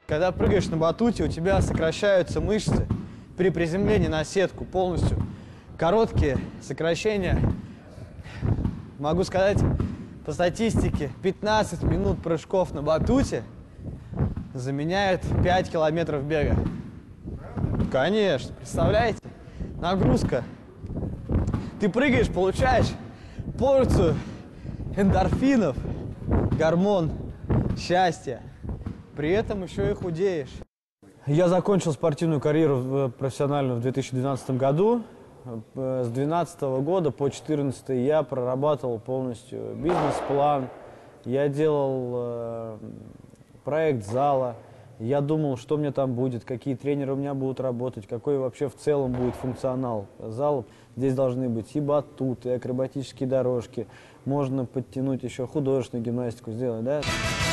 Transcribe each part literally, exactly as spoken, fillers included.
Когда прыгаешь на батуте, у тебя сокращаются мышцы при приземлении на сетку полностью. Короткие сокращения, могу сказать, по статистике, пятнадцать минут прыжков на батуте заменяют пять километров бега. Конечно, представляете? Нагрузка. Ты прыгаешь, получаешь порцию эндорфинов, гормон счастья. При этом еще и худеешь. Я закончил спортивную карьеру профессиональную в две тысячи двенадцатом году. С две тысячи двенадцатого года по две тысячи четырнадцатый я прорабатывал полностью бизнес-план. Я делал э, проект зала. Я думал, что мне там будет, какие тренеры у меня будут работать, какой вообще в целом будет функционал зала. Здесь должны быть и батуты, и акробатические дорожки. Можно подтянуть еще художественную гимнастику сделать, да?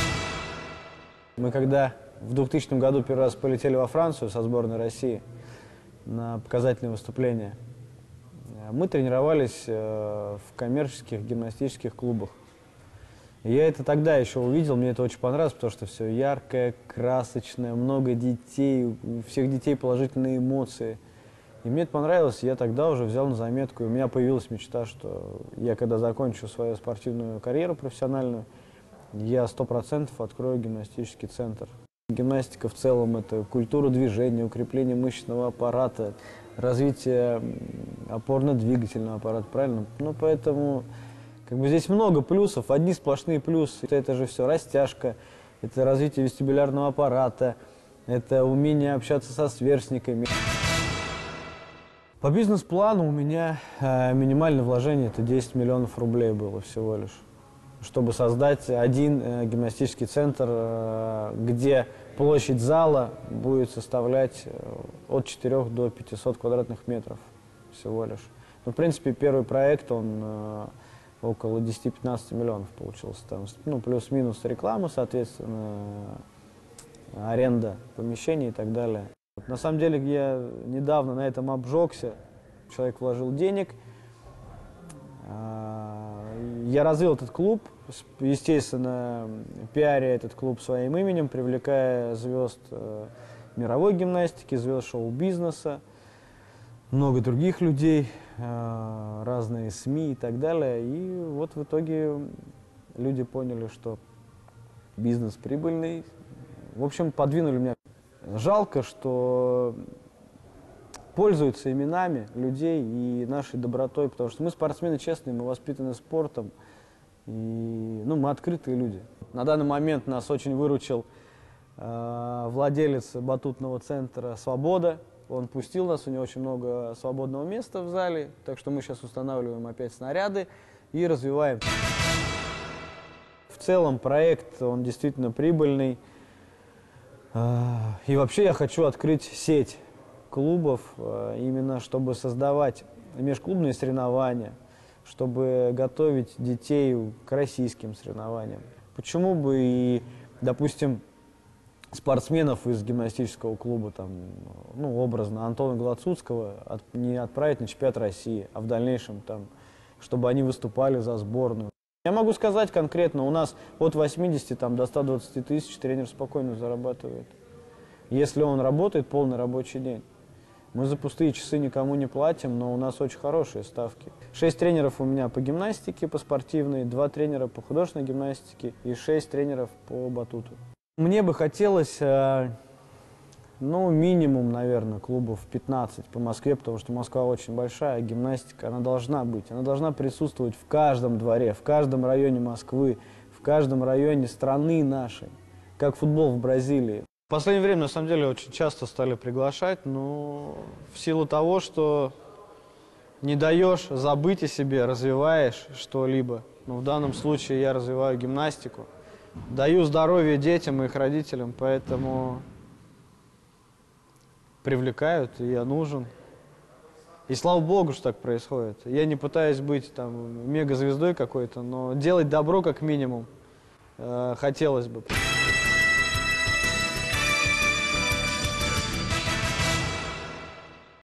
Мы когда в двухтысячном году первый раз полетели во Францию со сборной России на показательные выступления, мы тренировались в коммерческих гимнастических клубах. Я это тогда еще увидел, мне это очень понравилось, потому что все яркое, красочное, много детей, у всех детей положительные эмоции. И мне это понравилось, я тогда уже взял на заметку, и у меня появилась мечта, что я когда закончу свою спортивную карьеру профессиональную, я сто процентов открою гимнастический центр. Гимнастика в целом – это культура движения, укрепление мышечного аппарата, развитие опорно-двигательного аппарата, правильно? Ну, поэтому как бы здесь много плюсов, одни сплошные плюсы. Это, это же все растяжка, это развитие вестибулярного аппарата, это умение общаться со сверстниками. По бизнес-плану у меня э, минимальное вложение – это десять миллионов рублей было всего лишь, чтобы создать один э, гимнастический центр, э, где площадь зала будет составлять э, от четырёх до пятисот квадратных метров всего лишь. Ну, в принципе, первый проект, он э, около десяти-пятнадцати миллионов получился. Там, ну, плюс-минус реклама, соответственно, аренда помещений и так далее. На самом деле, я недавно на этом обжегся, человек вложил денег. Я развил этот клуб, естественно, пиаря этот клуб своим именем, привлекая звезд мировой гимнастики, звезд шоу-бизнеса, много других людей, разные СМИ и так далее. И вот в итоге люди поняли, что бизнес прибыльный. В общем, подвинули меня. Жалко, что пользуются именами людей и нашей добротой, потому что мы спортсмены честные, мы воспитаны спортом, и ну, мы открытые люди. На данный момент нас очень выручил э, владелец батутного центра «Свобода». Он пустил нас, у него очень много свободного места в зале, так что мы сейчас устанавливаем опять снаряды и развиваем. В целом проект, он действительно прибыльный. И вообще я хочу открыть сеть клубов, именно чтобы создавать межклубные соревнования, чтобы готовить детей к российским соревнованиям. Почему бы и, допустим, спортсменов из гимнастического клуба, там, ну, образно, Антона Глацуцкого от, не отправить на чемпионат России, а в дальнейшем, там, чтобы они выступали за сборную. Я могу сказать конкретно, у нас от восьмидесяти там, до ста двадцати тысяч тренер спокойно зарабатывает, если он работает полный рабочий день. Мы за пустые часы никому не платим, но у нас очень хорошие ставки. Шесть тренеров у меня по гимнастике, по спортивной, два тренера по художественной гимнастике и шесть тренеров по батуту. Мне бы хотелось, э, ну, минимум, наверное, клубов пятнадцать по Москве, потому что Москва очень большая, а гимнастика, она должна быть. Она должна присутствовать в каждом дворе, в каждом районе Москвы, в каждом районе страны нашей, как футбол в Бразилии. В последнее время, на самом деле, очень часто стали приглашать, но в силу того, что не даешь забыть о себе, развиваешь что-либо. Ну, в данном случае я развиваю гимнастику, даю здоровье детям и их родителям, поэтому привлекают, и я нужен. И слава богу, что так происходит. Я не пытаюсь быть там мегазвездой какой-то, но делать добро как минимум э, хотелось бы.